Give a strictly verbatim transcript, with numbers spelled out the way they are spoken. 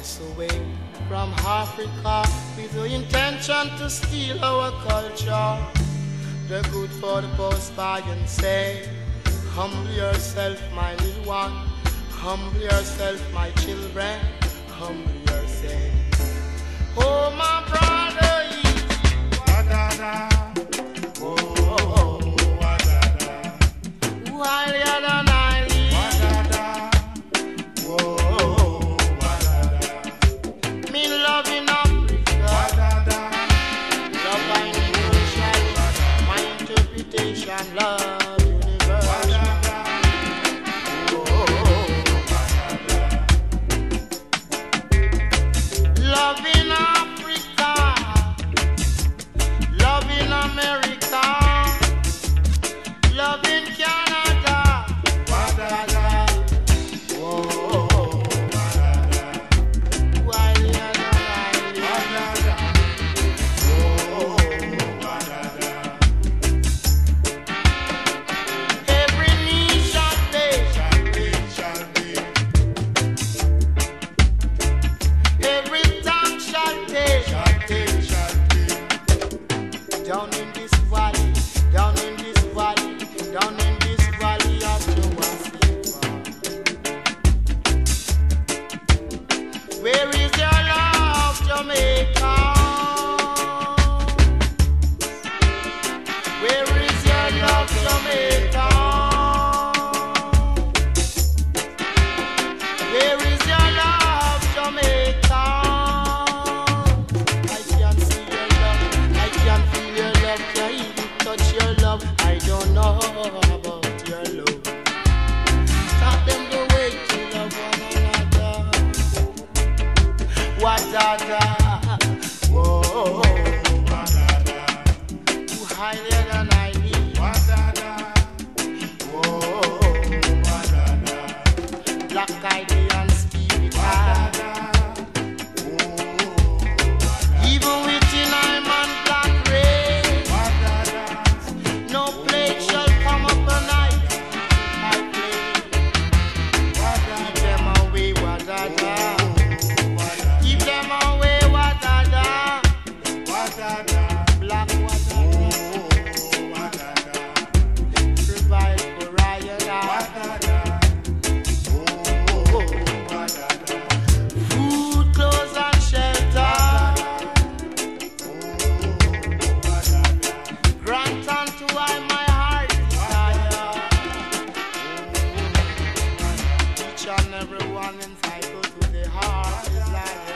us away from Africa with the intention to steal our culture. The good for the post by and say, humble yourself, my little one. Humble yourself, my children. Humble yourself. Oh, my brother, easy. Wa-da-da. Oh, oh, oh. Wa-da-da. Higher than I live. Wa-da-da. Oh, oh, wa-da-da. Me love in Africa. Wa-da-da. Love I negotiate. My interpretation, love universal. Wa-da-da. Oh, oh, wa-da-da. Love in Africa. Love in America. Love in Canada. Wa-da-da. Oh, oh, oh. Wa-da-da. Wa-da-da. Wa-da-da. Oh, oh, wa-da-da. Every knee shall bend, shall bend, shall bend. Every tongue shall take, shall take, shall take. Down in this valley, down in this valley, down in this valley of Jawasifa. Where is your love, Jamaica? Where is your love, Jamaica? Where is your love, Jamaica? I can see your love, I can feel your love, can even touch your love. I don't know about your love. Taught them the way to love one another. Wa-da-da. Whoa. Wa-da-da. You higher than I need. Wa-da-da. Whoa. Wa-da-da. Black Indian spirit. Wa-da-da. Even within I'm on black race. Wa-da-da. No plague shall come upon I. I play. Wa-da-da. Keep them away, wa-da-da. Keep them away, wa-da-da. Wa-da-da. Black wa-da-da. Wa-da-da. Provide for Ryan. Wa-da-da. Wa-da-da. Food, clothes, and shelter. Grant unto I my heart desire. Each and every one entitled to the heart desire.